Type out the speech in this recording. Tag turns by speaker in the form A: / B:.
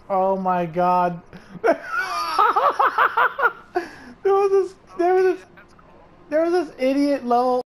A: Oh my god. There was this, there was this, there was this idiot level.